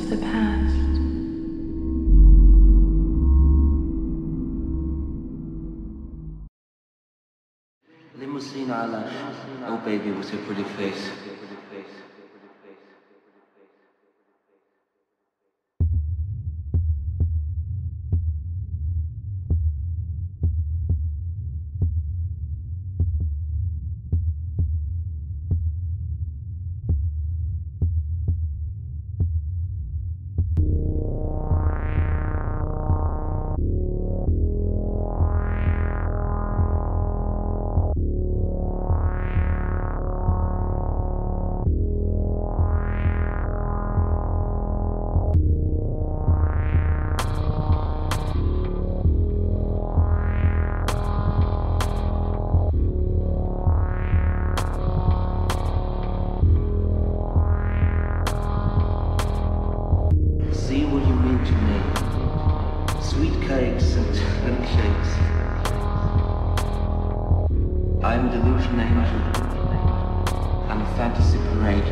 the past. Limousine eyelash. Oh baby, with your pretty face. See what you mean to me. Sweet cakes and milkshakes. I'm a delusion angel. I'm a fantasy parade.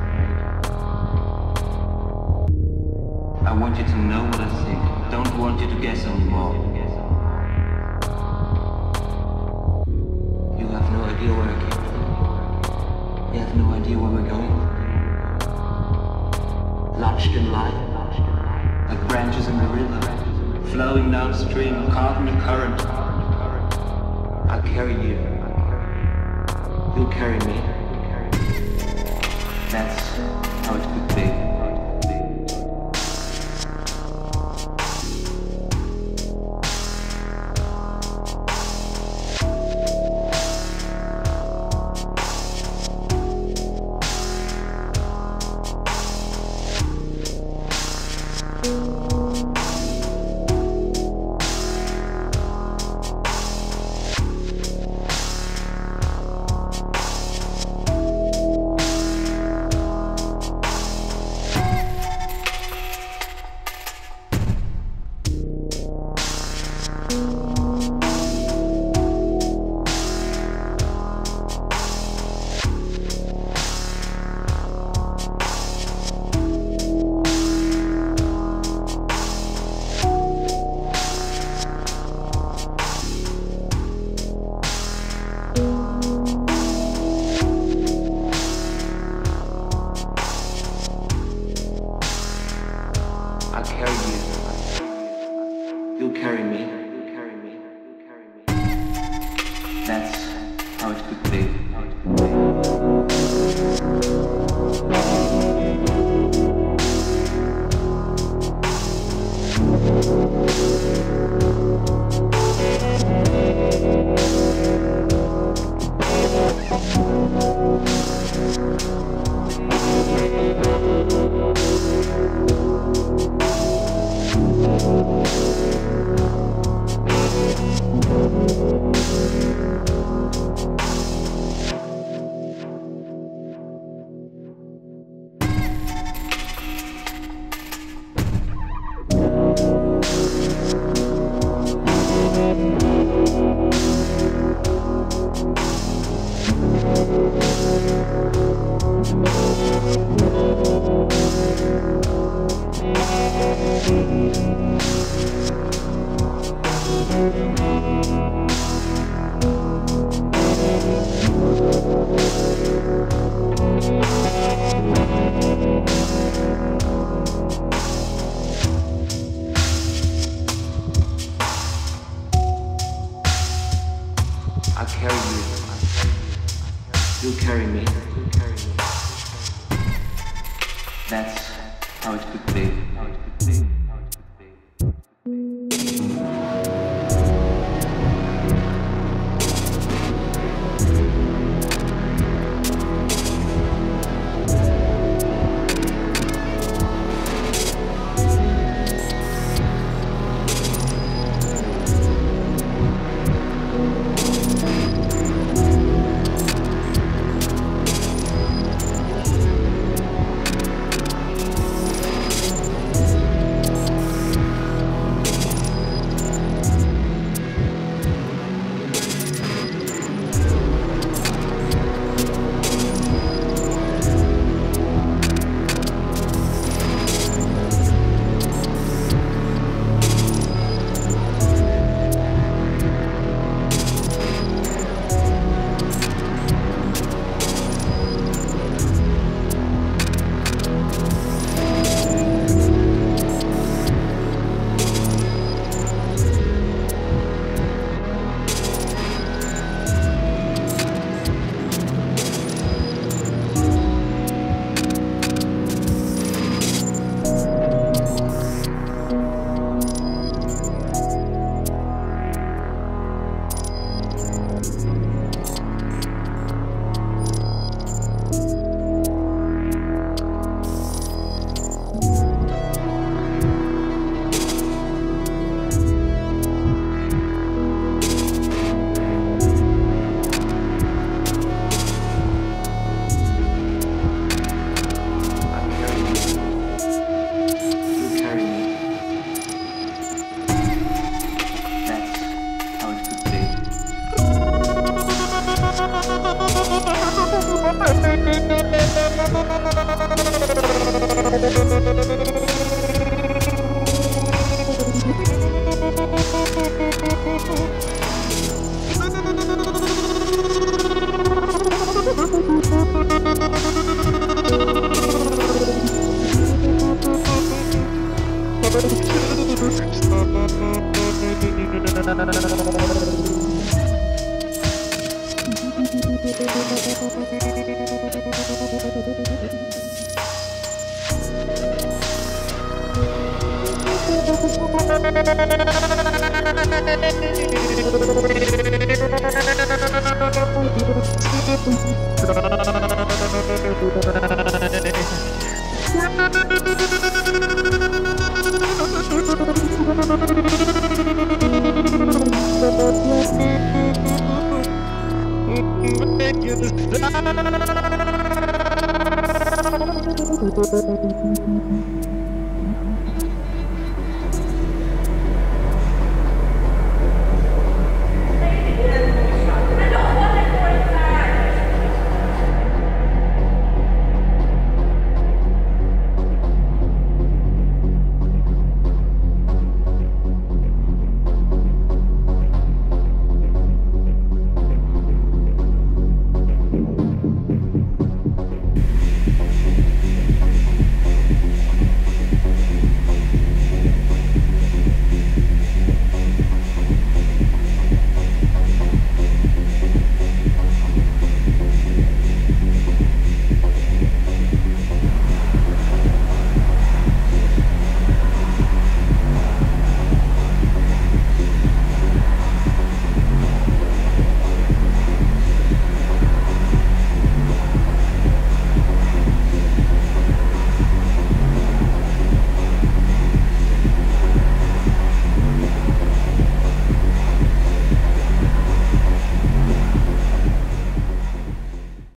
I want you to know what I think. Don't want you to guess anymore. You have no idea where I came from. You have no idea where we're going. Lodged in light. Like branches in the river, flowing downstream, caught in the current. I'll carry you. You'll carry me. That's how it could be. I'll carry you. You'll carry me. That's how it could be. I'll carry you. You'll carry me. That's how it could be. Make you